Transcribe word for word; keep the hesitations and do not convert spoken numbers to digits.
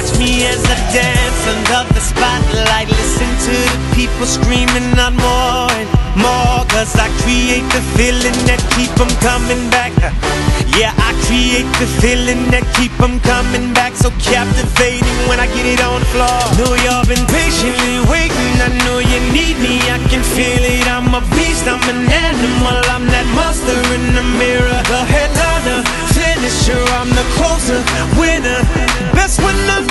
watch me as I dance under the spotlight. Listen to the people screaming out more and more, cause I create the feeling that keep them coming back. Yeah, I create the feeling that keep them coming back. So captivating when I get it on the floor. Know y'all been patiently waiting, I know you need me, I can feel it. I'm a beast, I'm an animal, I'm that monster in the mirror. The headliner, finisher, I'm the closer, winner. Best when I'm